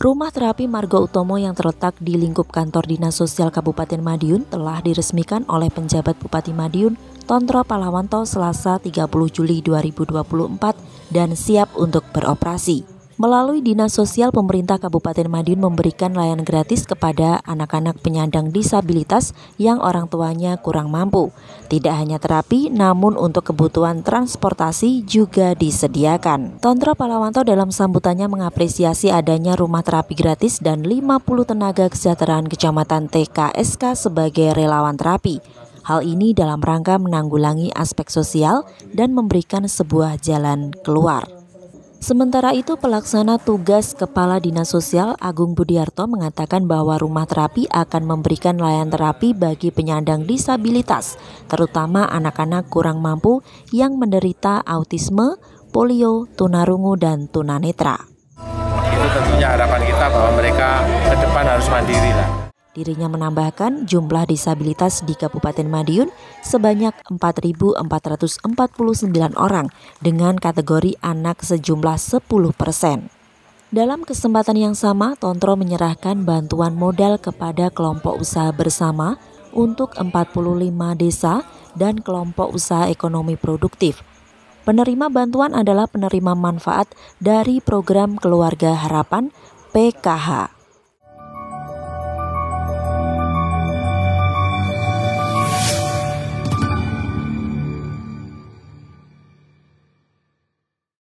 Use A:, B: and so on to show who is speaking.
A: Rumah terapi Margo Utomo yang terletak di lingkup kantor Dinas Sosial Kabupaten Madiun telah diresmikan oleh penjabat Bupati Madiun, Tontro Palawanto, Selasa 30 Juli 2024 dan siap untuk beroperasi. Melalui Dinas Sosial, pemerintah Kabupaten Madiun memberikan layanan gratis kepada anak-anak penyandang disabilitas yang orang tuanya kurang mampu. Tidak hanya terapi, namun untuk kebutuhan transportasi juga disediakan. Tontro Palawanto dalam sambutannya mengapresiasi adanya rumah terapi gratis dan 50 tenaga kesejahteraan Kecamatan TKSK sebagai relawan terapi. Hal ini dalam rangka menanggulangi aspek sosial dan memberikan sebuah jalan keluar. Sementara itu, pelaksana tugas Kepala Dinas Sosial Agung Budiarto mengatakan bahwa rumah terapi akan memberikan layanan terapi bagi penyandang disabilitas, terutama anak-anak kurang mampu yang menderita autisme, polio, tunarungu, dan tunanetra.
B: Itu tentunya harapan kita bahwa mereka ke depan harus mandiri lah.
A: Dirinya menambahkan jumlah disabilitas di Kabupaten Madiun sebanyak 4.449 orang dengan kategori anak sejumlah 10%. Dalam kesempatan yang sama, Tontro menyerahkan bantuan modal kepada kelompok usaha bersama untuk 45 desa dan kelompok usaha ekonomi produktif. Penerima bantuan adalah penerima manfaat dari program Keluarga Harapan (PKH).